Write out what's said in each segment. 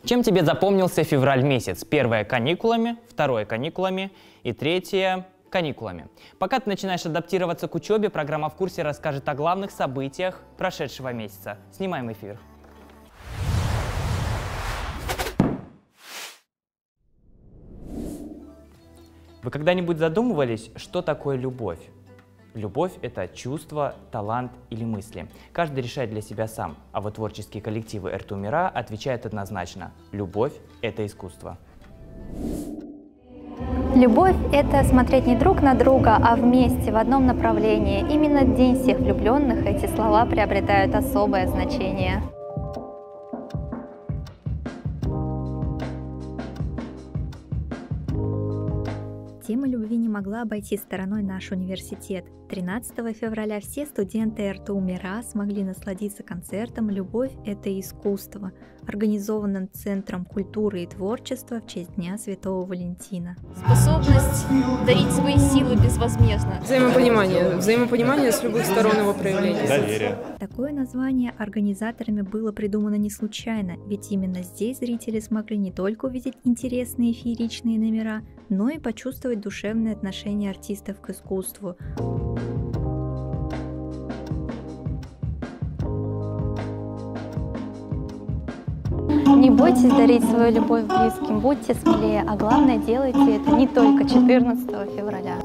Чем тебе запомнился февраль месяц? Первое — каникулами, второе — каникулами и третье — каникулами. Пока ты начинаешь адаптироваться к учебе, программа «В курсе» расскажет о главных событиях прошедшего месяца. Снимаем эфир. Вы когда-нибудь задумывались, что такое любовь? Любовь — это чувство, талант или мысли. Каждый решает для себя сам, а вот творческие коллективы РТУ Мира отвечают однозначно: любовь — это искусство. Любовь – это смотреть не друг на друга, а вместе, в одном направлении. Именно в День всех влюбленных эти слова приобретают особое значение. Тема любви не могла обойти стороной наш университет. 13 февраля все студенты РТУ Мира смогли насладиться концертом «Любовь – это искусство», организованным Центром культуры и творчества в честь Дня Святого Валентина. Способность дарить свои силы безвозмездно. Взаимопонимание с любых сторон его проявления. Доверие. Такое название организаторами было придумано не случайно, ведь именно здесь зрители смогли не только увидеть интересные фееричные номера, но и почувствовать душевное отношение артистов к искусству. Не бойтесь дарить свою любовь близким, будьте смелее, а главное, делайте это не только 14 февраля.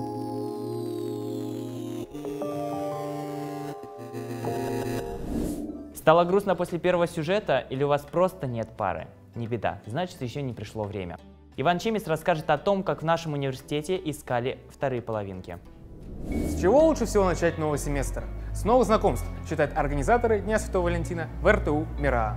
Стало грустно после первого сюжета или у вас просто нет пары? Не беда, значит, еще не пришло время. Иван Чемис расскажет о том, как в нашем университете искали вторые половинки. С чего лучше всего начать новый семестр? С новых знакомств, считают организаторы Дня Святого Валентина в РТУ Мира.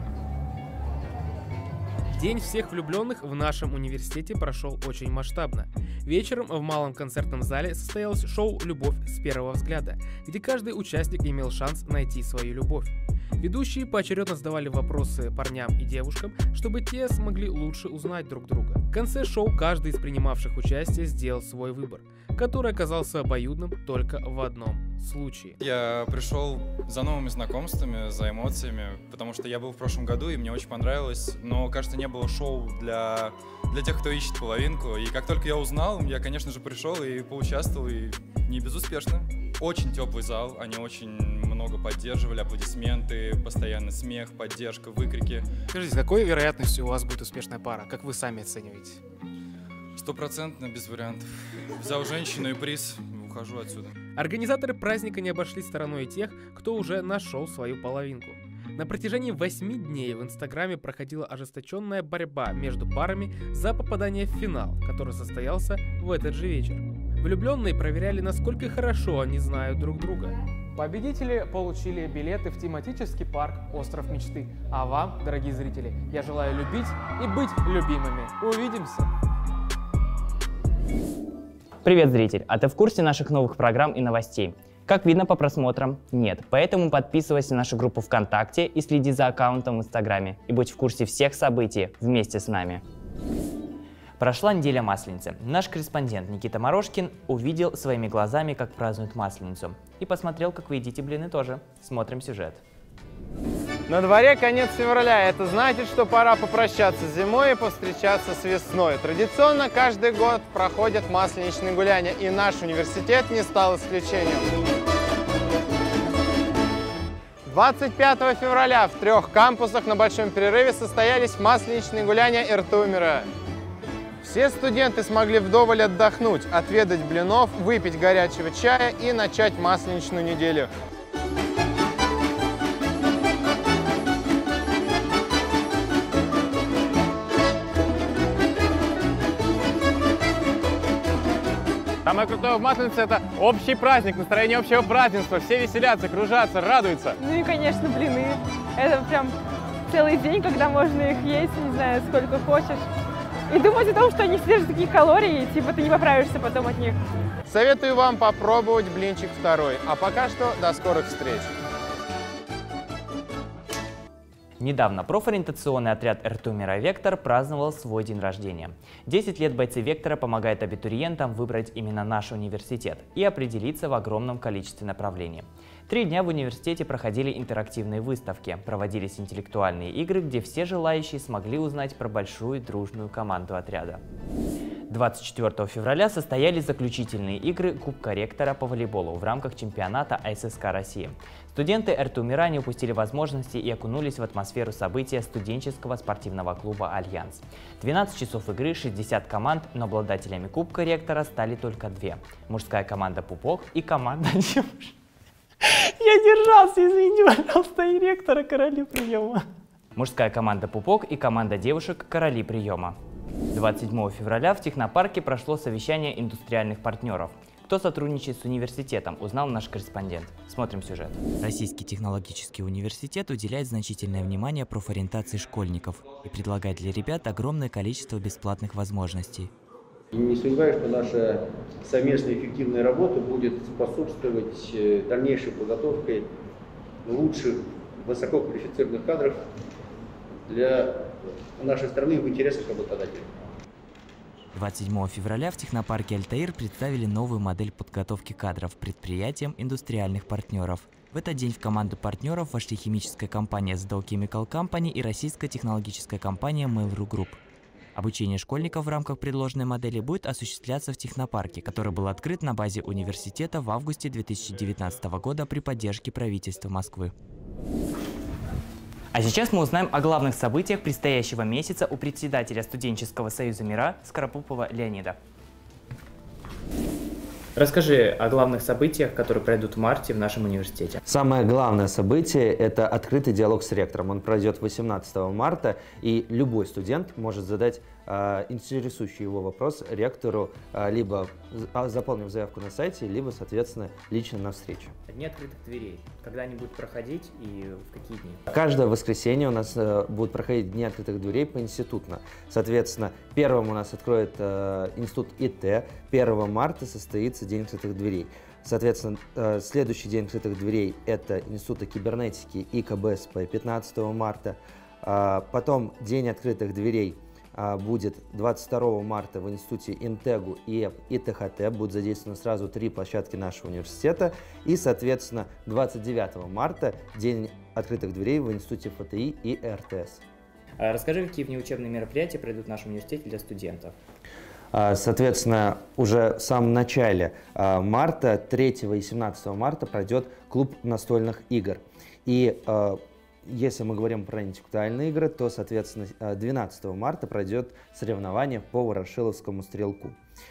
День всех влюбленных в нашем университете прошел очень масштабно. Вечером в малом концертном зале состоялось шоу «Любовь с первого взгляда», где каждый участник имел шанс найти свою любовь. Ведущие поочередно задавали вопросы парням и девушкам, чтобы те смогли лучше узнать друг друга. В конце шоу каждый из принимавших участие сделал свой выбор, который оказался обоюдным только в одном случае. Я пришел за новыми знакомствами, за эмоциями, потому что я был в прошлом году и мне очень понравилось, но, кажется, не было шоу для тех, кто ищет половинку. И как только я узнал, я, конечно же, пришел и поучаствовал, и не безуспешно. Очень теплый зал, они очень много поддерживали, аплодисменты, постоянно смех, поддержка, выкрики. Скажите, с какой вероятностью у вас будет успешная пара? Как вы сами оцениваете? 100% без вариантов. Взял женщину и приз, ухожу отсюда. Организаторы праздника не обошли стороной тех, кто уже нашел свою половинку. На протяжении 8 дней в Инстаграме проходила ожесточенная борьба между парами за попадание в финал, который состоялся в этот же вечер. Влюбленные проверяли, насколько хорошо они знают друг друга. Победители получили билеты в тематический парк «Остров мечты». А вам, дорогие зрители, я желаю любить и быть любимыми. Увидимся! Привет, зритель! А ты в курсе наших новых программ и новостей? Как видно по просмотрам, нет. Поэтому подписывайся на нашу группу ВКонтакте и следи за аккаунтом в Инстаграме. И будь в курсе всех событий вместе с нами. Прошла неделя Масленицы. Наш корреспондент Никита Морошкин увидел своими глазами, как празднуют Масленицу. И посмотрел, как вы едите блины тоже. Смотрим сюжет. На дворе конец февраля. Это значит, что пора попрощаться с зимой и повстречаться с весной. Традиционно каждый год проходят масленичные гуляния, и наш университет не стал исключением. 25 февраля в 3 кампусах на большом перерыве состоялись масленичные гуляния РТУ Мира. Все студенты смогли вдоволь отдохнуть, отведать блинов, выпить горячего чая и начать масленичную неделю. Самое крутое в Масленице – это общий праздник, настроение общего празднества. Все веселятся, кружатся, радуются. Ну и, конечно, блины. Это прям целый день, когда можно их есть, не знаю, сколько хочешь. И думать о том, что они содержат такие калории, типа ты не поправишься потом от них. Советую вам попробовать блинчик второй. А пока что до скорых встреч. Недавно профориентационный отряд РТУ-МИРа «Вектор» праздновал свой день рождения. 10 лет бойцы «Вектора» помогают абитуриентам выбрать именно наш университет и определиться в огромном количестве направлений. 3 дня в университете проходили интерактивные выставки, проводились интеллектуальные игры, где все желающие смогли узнать про большую дружную команду отряда. 24 февраля состоялись заключительные игры Кубка ректора по волейболу в рамках чемпионата АССК России. Студенты РТУ-МИРа не упустили возможности и окунулись в атмосферу события студенческого спортивного клуба «Альянс». 12 часов игры, 60 команд, но обладателями Кубка ректора стали только 2. Мужская команда «Пупок» и команда девушек. Я держался, извините, пожалуйста, и ректора «Короли приема». Мужская команда «Пупок» и команда девушек «Короли приема». 27 февраля в технопарке прошло совещание индустриальных партнеров. Кто сотрудничает с университетом, узнал наш корреспондент. Смотрим сюжет. Российский технологический университет уделяет значительное внимание профориентации школьников и предлагает для ребят огромное количество бесплатных возможностей. Не сомневаюсь, что наша совместная эффективная работа будет способствовать дальнейшей подготовке лучших высококвалифицированных кадров для нашей страны в интересах работодателей. 27 февраля в технопарке «Альтаир» представили новую модель подготовки кадров предприятиям индустриальных партнеров. В этот день в команду партнеров вошли химическая компания Dow Chemical Company и российская технологическая компания Mail.ru Group. Обучение школьников в рамках предложенной модели будет осуществляться в технопарке, который был открыт на базе университета в августе 2019 года при поддержке правительства Москвы. А сейчас мы узнаем о главных событиях предстоящего месяца у председателя студенческого союза МИРа Скоропупова Леонида. Расскажи о главных событиях, которые пройдут в марте в нашем университете. Самое главное событие – это открытый диалог с ректором. Он пройдет 18 марта, и любой студент может задать интересующий его вопрос ректору, либо заполнив заявку на сайте, либо, соответственно, лично на встречу. Дни открытых дверей. Когда они будут проходить и в какие дни? Каждое воскресенье у нас будут проходить дни открытых дверей поинститутно. Соответственно, первым у нас откроет институт ИТ, 1 марта состоится День открытых дверей. Соответственно, следующий День открытых дверей – это Института кибернетики и КБСП 15 марта. Потом День открытых дверей будет 22 марта в Институте Интегу и ТХТ. Будут задействованы сразу 3 площадки нашего университета. И, соответственно, 29 марта День открытых дверей в Институте ФТИ и РТС. Расскажи, какие внеучебные мероприятия пройдут в нашем университете для студентов. Соответственно, уже в самом начале марта, 3 и 17 марта пройдет клуб настольных игр. И если мы говорим про интеллектуальные игры, то, соответственно, 12 марта пройдет соревнование по ворошиловскому стрелку.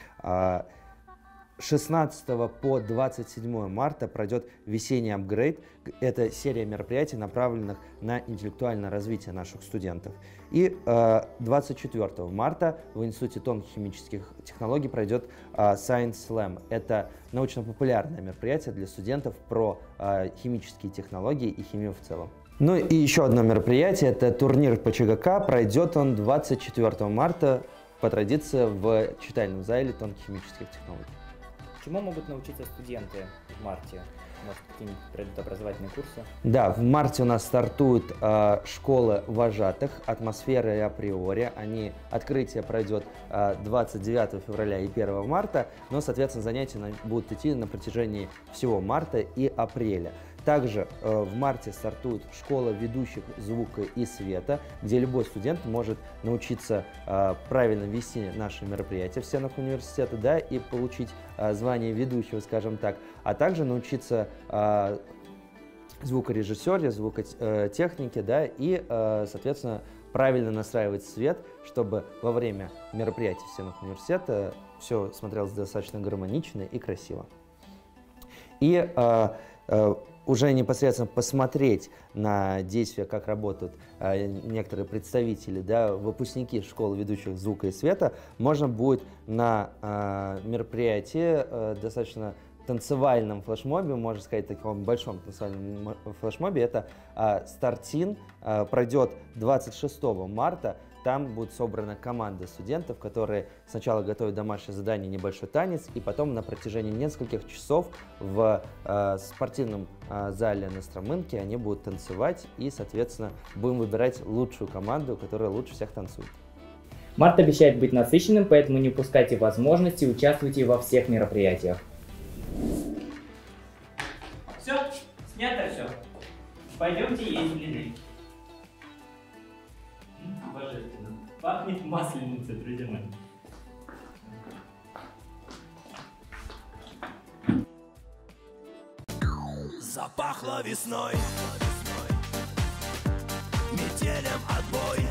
16 по 27 марта пройдет весенний апгрейд. Это серия мероприятий, направленных на интеллектуальное развитие наших студентов. И 24 марта в Институте тонких химических технологий пройдет Science Slam. Это научно-популярное мероприятие для студентов про химические технологии и химию в целом. Ну и еще одно мероприятие, это турнир по ЧГК. Пройдет он 24 марта по традиции в читальном зале тонких химических технологий. Чему могут научиться студенты в марте? Может, какие-нибудь пройдут образовательные курсы? Да, в марте у нас стартует школа вожатых, атмосфера и априори. Открытие пройдет 29 февраля и 1 марта, но, соответственно, занятия будут идти на протяжении всего марта и апреля. Также в марте стартует школа ведущих звука и света, где любой студент может научиться правильно вести наши мероприятия в стенах университета, да, и получить звание ведущего, скажем так, а также научиться звукорежиссере, звукотехнике, да, и, соответственно, правильно настраивать свет, чтобы во время мероприятий в стенах университета все смотрелось достаточно гармонично и красиво. И уже непосредственно посмотреть на действия, как работают некоторые представители, да, выпускники школы ведущих звука и света, можно будет на мероприятии достаточно танцевальном флешмобе, можно сказать, таком большом танцевальном флешмобе, это Стартин, пройдет 26 марта. Там будет собрана команда студентов, которые сначала готовят домашнее задание, небольшой танец, и потом на протяжении нескольких часов в спортивном зале на Стромынке они будут танцевать, и, соответственно, будем выбирать лучшую команду, которая лучше всех танцует. Март обещает быть насыщенным, поэтому не упускайте возможности, участвуйте во всех мероприятиях. Все, снято все. Пойдемте есть блины. Божественно. Пахнет масленицей, друзья мои. Запахло весной, метелем отбой.